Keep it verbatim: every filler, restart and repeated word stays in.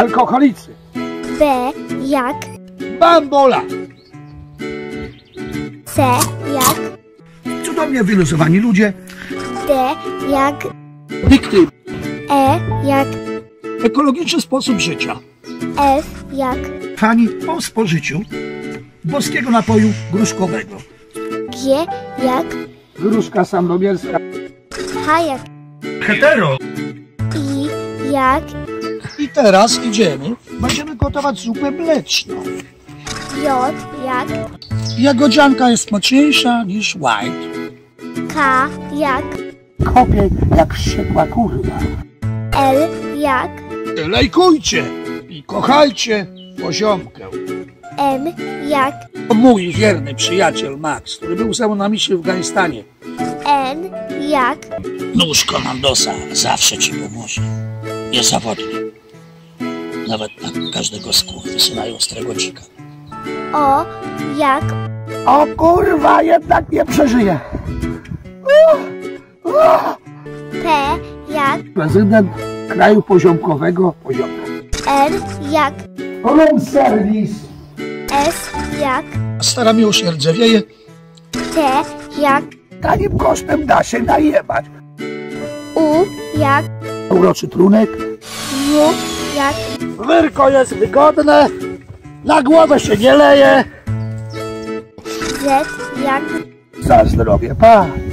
Alkoholicy. B jak Bambola. C jak Cudownie wyluzowani ludzie. D jak Dykty. E jak Ekologiczny sposób życia. F jak Fani o spożyciu boskiego napoju gruszkowego. G jak Gruszka sandomierska. H jak Hetero. I jak I teraz idziemy. Będziemy gotować zupę mleczną. J jak Jagodzianka jest smaczniejsza niż white. K jak Kopię jak wściekła kurwa. L jak Lajkujcie i kochajcie poziomkę. M jak Mój wierny przyjaciel Max, który był ze mną na misji w Afganistanie. N jak Nóżko Mandosa zawsze ci pomoże. Niezawodnie. Nawet na każdego skór wysyłają starego dzika. O jak O kurwa, jednak nie przeżyję. Uh, uh. P jak Prezydent kraju poziomkowego poziomka. R jak Room service. S jak Stara miłosierdzie wieje. T jak Tanim kosztem da się najebać. U jak Uroczy trunek. W jak Wyrko jest wygodne. Na głowę się nie leje. Z jak Za zdrowie, pa.